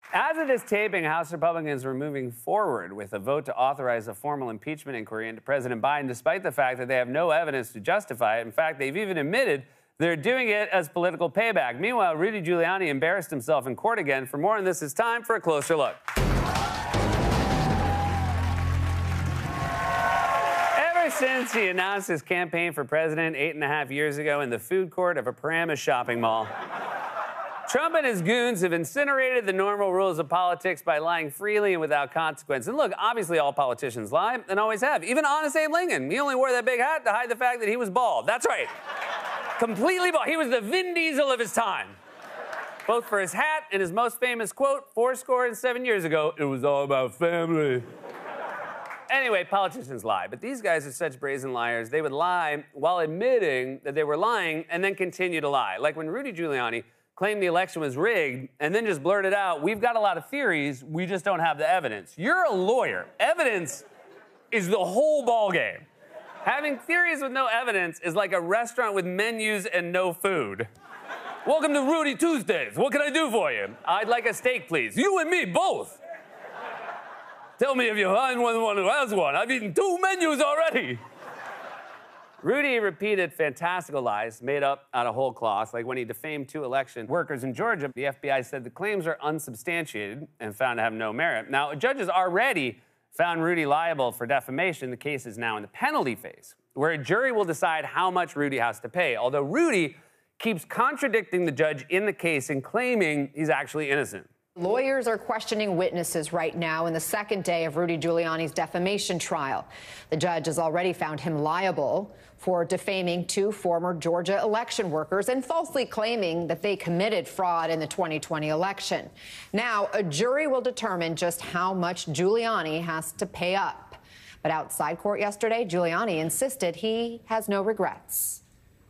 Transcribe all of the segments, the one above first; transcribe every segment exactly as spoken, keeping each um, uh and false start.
As of this taping, House Republicans were moving forward with a vote to authorize a formal impeachment inquiry into President Biden, despite the fact that they have no evidence to justify it. In fact, they've even admitted they're doing it as political payback. Meanwhile, Rudy Giuliani embarrassed himself in court again. For more on this, it's time for a closer look. Ever since he announced his campaign for president eight and a half years ago in the food court of a Paramus shopping mall, Trump and his goons have incinerated the normal rules of politics by lying freely and without consequence. And look, obviously all politicians lie and always have. Even honest Abe Lincoln, he only wore that big hat to hide the fact that he was bald. That's right. Completely bald. He was the Vin Diesel of his time. Both for his hat and his most famous quote, four score and seven years ago, it was all about family. Anyway, politicians lie, but these guys are such brazen liars. They would lie while admitting that they were lying and then continue to lie. Like when Rudy Giuliani claimed the election was rigged and then just blurted out, we've got a lot of theories, we just don't have the evidence. You're a lawyer. Evidence is the whole ballgame. Having theories with no evidence is like a restaurant with menus and no food. Welcome to Rudy Tuesdays. What can I do for you? I'd like a steak, please. You and me, both. Tell me if you find one, one who has one. I've eaten two menus already. Rudy repeated fantastical lies made up out of whole cloth, like when he defamed two election workers in Georgia. The F B I said the claims are unsubstantiated and found to have no merit. Now, a judge has already found Rudy liable for defamation. The case is now in the penalty phase, where a jury will decide how much Rudy has to pay, although Rudy keeps contradicting the judge in the case and claiming he's actually innocent. Lawyers are questioning witnesses right now in the second day of Rudy Giuliani's defamation trial. The judge has already found him liable for defaming two former Georgia election workers and falsely claiming that they committed fraud in the twenty twenty election. Now, a jury will determine just how much Giuliani has to pay up. But outside court yesterday, Giuliani insisted he has no regrets.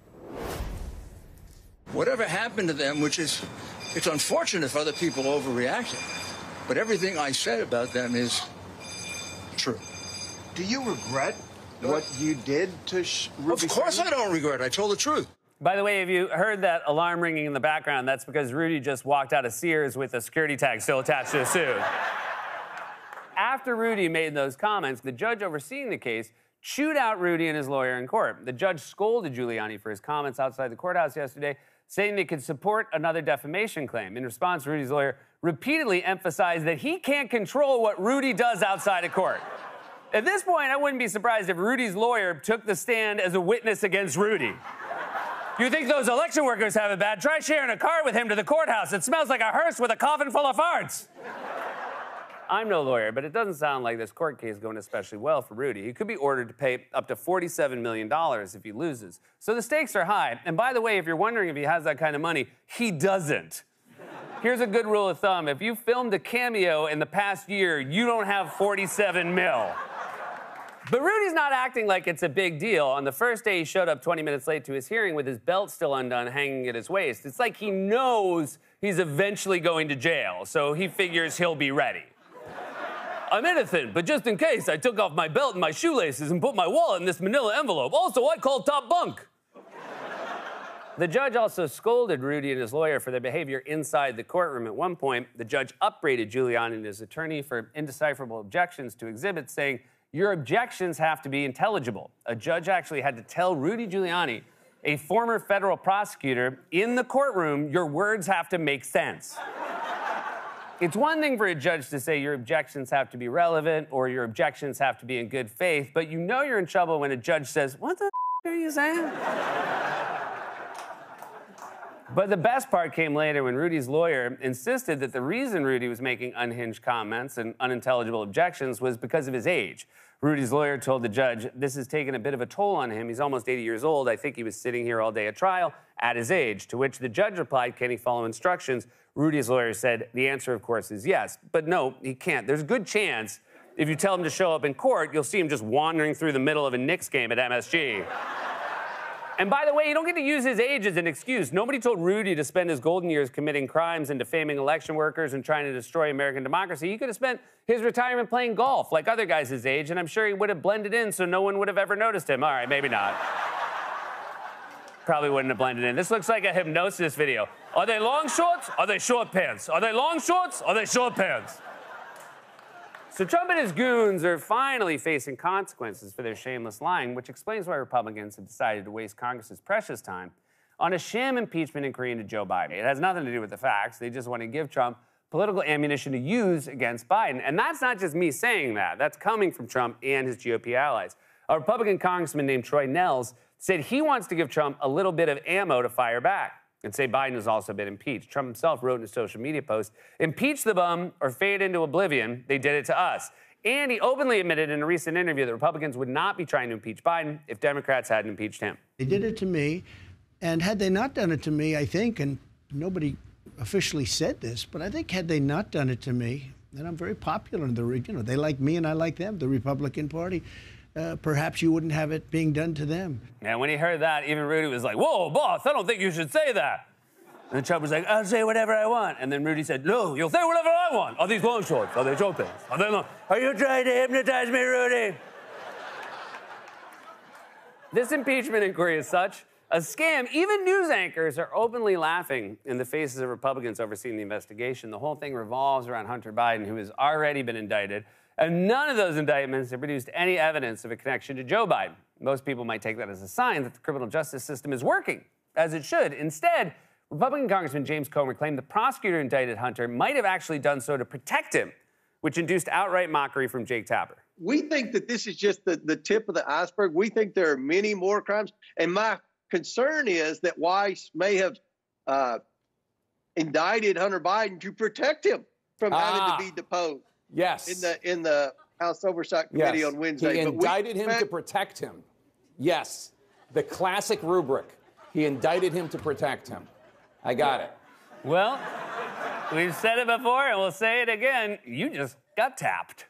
Whatever happened to them, which is, it's unfortunate if other people overreacted, but everything I said about them is true. Do you regret what you did to Sh- Ruby? Of course I don't regret it. I told the truth. By the way, if you heard that alarm ringing in the background, that's because Rudy just walked out of Sears with a security tag still attached to his suit. After Rudy made those comments, the judge overseeing the case chewed out Rudy and his lawyer in court. The judge scolded Giuliani for his comments outside the courthouse yesterday, saying they could support another defamation claim. In response, Rudy's lawyer repeatedly emphasized that he can't control what Rudy does outside of court. At this point, I wouldn't be surprised if Rudy's lawyer took the stand as a witness against Rudy. You think those election workers have it bad? Try sharing a car with him to the courthouse. It smells like a hearse with a coffin full of farts. I'm no lawyer, but it doesn't sound like this court case is going especially well for Rudy. He could be ordered to pay up to forty-seven million dollars if he loses. So the stakes are high. And by the way, if you're wondering if he has that kind of money, he doesn't. Here's a good rule of thumb. If you filmed a cameo in the past year, you don't have forty-seven mil. But Rudy's not acting like it's a big deal. On the first day, he showed up twenty minutes late to his hearing with his belt still undone, hanging at his waist. It's like he knows he's eventually going to jail, so he figures he'll be ready. I'm innocent, but just in case, I took off my belt and my shoelaces and put my wallet in this manila envelope. Also, I called top bunk. The judge also scolded Rudy and his lawyer for their behavior inside the courtroom. At one point, the judge upbraided Giuliani and his attorney for indecipherable objections to exhibits, saying, your objections have to be intelligible. A judge actually had to tell Rudy Giuliani, a former federal prosecutor, in the courtroom, your words have to make sense. It's one thing for a judge to say your objections have to be relevant or your objections have to be in good faith, but you know you're in trouble when a judge says, what the f*** are you saying? But the best part came later when Rudy's lawyer insisted that the reason Rudy was making unhinged comments and unintelligible objections was because of his age. Rudy's lawyer told the judge, this has taken a bit of a toll on him. He's almost eighty years old. I think he was sitting here all day at trial at his age. To which the judge replied, can he follow instructions? Rudy's lawyer said, the answer, of course, is yes. But no, he can't. There's a good chance if you tell him to show up in court, you'll see him just wandering through the middle of a Knicks game at M S G. And by the way, you don't get to use his age as an excuse. Nobody told Rudy to spend his golden years committing crimes and defaming election workers and trying to destroy American democracy. He could have spent his retirement playing golf like other guys his age, and I'm sure he would have blended in so no one would have ever noticed him. All right, maybe not. probably wouldn't have blended in. This looks like a hypnosis video. Are they long shorts? Are they short pants? Are they long shorts? Are they short pants? So Trump and his goons are finally facing consequences for their shameless lying, which explains why Republicans have decided to waste Congress's precious time on a sham impeachment inquiry into Joe Biden. It has nothing to do with the facts. They just want to give Trump political ammunition to use against Biden. And that's not just me saying that. That's coming from Trump and his G O P allies. A Republican congressman named Troy Nehls said he wants to give Trump a little bit of ammo to fire back and say Biden has also been impeached. Trump himself wrote in a social media post, "Impeach the bum or fade into oblivion. They did it to us." And he openly admitted in a recent interview that Republicans would not be trying to impeach Biden if Democrats hadn't impeached him. They did it to me, and had they not done it to me, I think, and nobody officially said this, but I think had they not done it to me, then I'm very popular in the region. You know, they like me and I like them, the Republican Party. Uh, perhaps you wouldn't have it being done to them. And when he heard that, even Rudy was like, "Whoa, boss, I don't think you should say that." And Trump was like, "I'll say whatever I want." And then Rudy said, "No, you'll say whatever I want. Are these long shorts? Are they short pants? Are they long? Are you trying to hypnotize me, Rudy?" This impeachment inquiry is such a scam. Even news anchors are openly laughing in the faces of Republicans overseeing the investigation. The whole thing revolves around Hunter Biden, who has already been indicted. And none of those indictments have produced any evidence of a connection to Joe Biden. Most people might take that as a sign that the criminal justice system is working, as it should. Instead, Republican Congressman James Comer claimed the prosecutor indicted Hunter might have actually done so to protect him, which induced outright mockery from Jake Tapper. We think that this is just the, the tip of the iceberg. We think there are many more crimes. And my concern is that Weiss may have uh, indicted Hunter Biden to protect him from ah. having to be deposed. Yes. In the in the House Oversight Committee yes. on Wednesday. He but indicted we, him to protect him. Yes. The classic rubric. He indicted him to protect him. I got it. Well, we've said it before and we'll say it again. You just got tapped.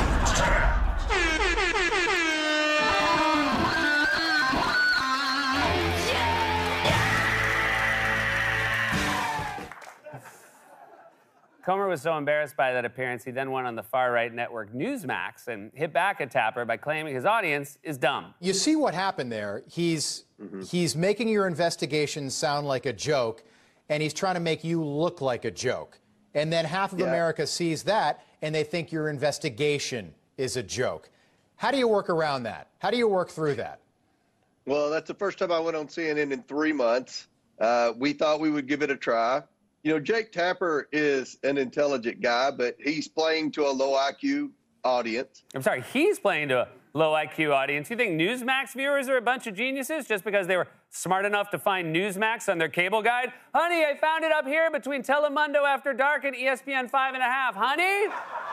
Comer was so embarrassed by that appearance, he then went on the far-right network Newsmax and hit back at Tapper by claiming his audience is dumb. You see what happened there. He's, mm-hmm. he's making your investigation sound like a joke, and he's trying to make you look like a joke. And then half of yeah. America sees that, and they think your investigation is a joke. How do you work around that? How do you work through that? Well, that's the first time I went on C N N in three months. Uh, we thought we would give it a try. You know, Jake Tapper is an intelligent guy, but he's playing to a low I Q audience. I'm sorry, he's playing to a low I Q audience. You think Newsmax viewers are a bunch of geniuses just because they were smart enough to find Newsmax on their cable guide? Honey, I found it up here between Telemundo After Dark and E S P N five and a half. Honey?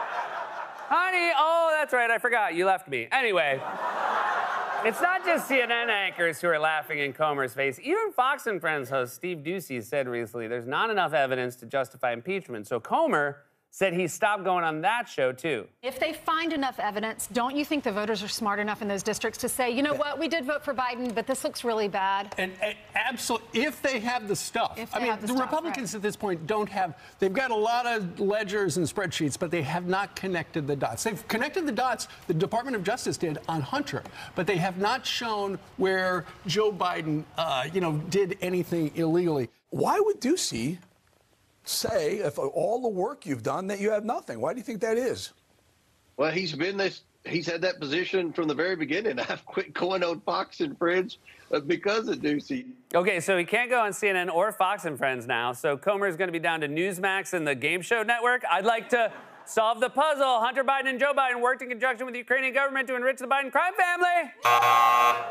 Honey, oh, that's right, I forgot. You left me. Anyway. It's not just C N N anchors who are laughing in Comer's face. Even Fox and Friends host Steve Doocy said recently there's not enough evidence to justify impeachment. So Comer said he stopped going on that show, too. If they find enough evidence, don't you think the voters are smart enough in those districts to say, you know what, we did vote for Biden, but this looks really bad? And, and absolutely, if they have the stuff. If they I mean, have the, the stuff, Republicans right. at this point don't have, they've got a lot of ledgers and spreadsheets, but they have not connected the dots. They've connected the dots, the Department of Justice did, on Hunter, but they have not shown where Joe Biden, uh, you know, did anything illegally. Why would Doocy say, if all the work you've done, that you have nothing? Why do you think that is? Well, he's been this, he's had that position from the very beginning. I've quit going on Fox and Friends because of Doocy. Okay, so he can't go on C N N or Fox and Friends now, so Comer is going to be down to Newsmax and the Game Show Network. I'd like to solve the puzzle. Hunter Biden and Joe Biden worked in conjunction with the Ukrainian government to enrich the Biden crime family.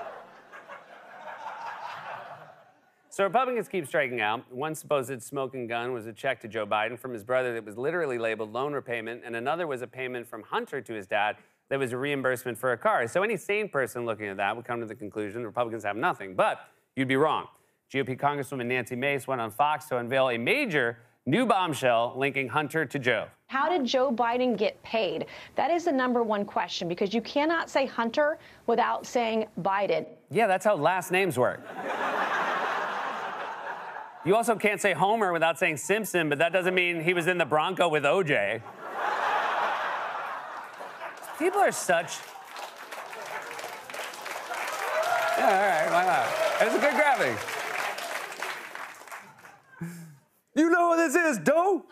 So Republicans keep striking out. One supposed smoking gun was a check to Joe Biden from his brother that was literally labeled loan repayment, and another was a payment from Hunter to his dad that was a reimbursement for a car. So any sane person looking at that would come to the conclusion the Republicans have nothing. But you'd be wrong. G O P Congresswoman Nancy Mace went on Fox to unveil a major new bombshell linking Hunter to Joe. How did Joe Biden get paid? That is the number one question, because you cannot say Hunter without saying Biden. Yeah, that's how last names work. You also can't say Homer without saying Simpson, but that doesn't mean he was in the Bronco with O J. People are such... Yeah, all right, why not? It's a good graphic. You know what this is, doe?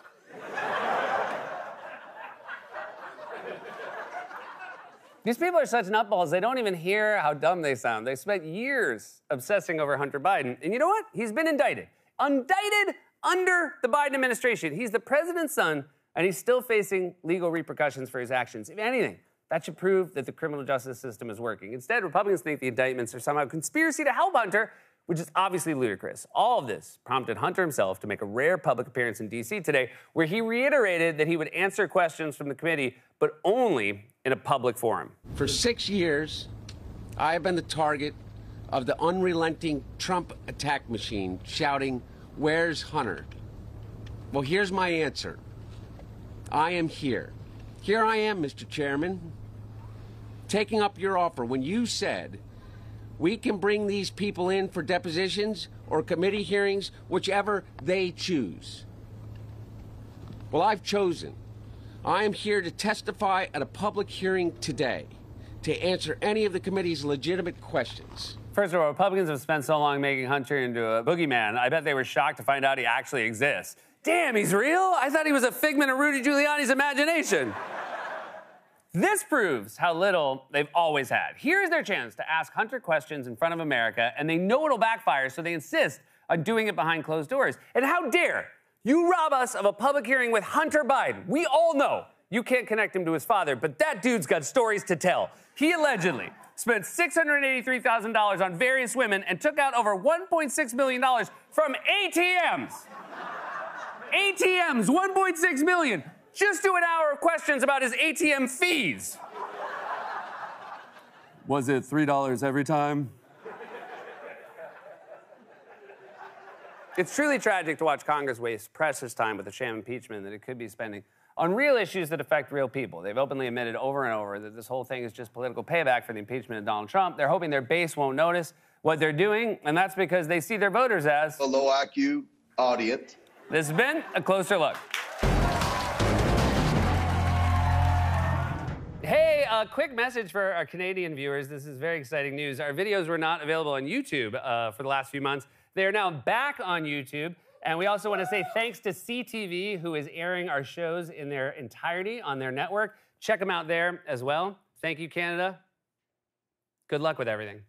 These people are such nutballs, they don't even hear how dumb they sound. They spent years obsessing over Hunter Biden. And you know what? He's been indicted. Indicted under the Biden administration. He's the president's son, and he's still facing legal repercussions for his actions. If anything, that should prove that the criminal justice system is working. Instead, Republicans think the indictments are somehow a conspiracy to help Hunter, which is obviously ludicrous. All of this prompted Hunter himself to make a rare public appearance in D C today, where he reiterated that he would answer questions from the committee, but only in a public forum. For six years, I have been the target of the unrelenting Trump attack machine, shouting, "Where's Hunter?" Well, here's my answer. I am here. Here I am, Mister Chairman, taking up your offer when you said we can bring these people in for depositions or committee hearings, whichever they choose. Well, I've chosen. I am here to testify at a public hearing today to answer any of the committee's legitimate questions. First of all, Republicans have spent so long making Hunter into a boogeyman, I bet they were shocked to find out he actually exists. Damn, he's real? I thought he was a figment of Rudy Giuliani's imagination. This proves how little they've always had. Here's their chance to ask Hunter questions in front of America, and they know it'll backfire, so they insist on doing it behind closed doors. And how dare you rob us of a public hearing with Hunter Biden? We all know you can't connect him to his father, but that dude's got stories to tell. He allegedly spent six hundred eighty-three thousand dollars on various women and took out over one point six million dollars from A T Ms. A T Ms, one point six million dollars. Just do an hour of questions about his A T M fees. Was it three dollars every time? It's truly tragic to watch Congress waste precious time with the sham impeachment that it could be spending on real issues that affect real people. They've openly admitted over and over that this whole thing is just political payback for the impeachment of Donald Trump. They're hoping their base won't notice what they're doing, and that's because they see their voters as a low I Q audience. This has been A Closer Look. Hey, a quick message for our Canadian viewers. This is very exciting news. Our videos were not available on YouTube uh, for the last few months. They are now back on YouTube. And we also want to say thanks to C T V, who is airing our shows in their entirety on their network. Check them out there as well. Thank you, Canada. Good luck with everything.